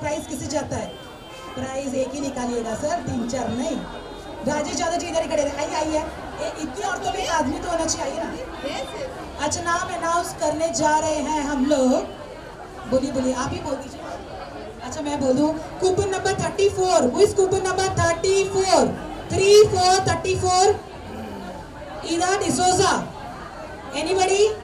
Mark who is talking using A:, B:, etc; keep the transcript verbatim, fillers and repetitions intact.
A: Price किसे जाता है? प्राइस एक ही निकालिएगा सर, तीन चार नहीं। राजेश यादव जी इधर ही खड़े रहे। आइए आइए, इतनी औरतों में एक आदमी तो होना चाहिए ना। अच्छा, नाम अनाउंस करने जा रहे हैं हम लोग। बोलिए बोलिए, आप ही बोल दीजिए। अच्छा मैं बोल दूं, coupon number thirty four, who is coupon number thirty four? Three four thirty four, Ida D'Souza, anybody?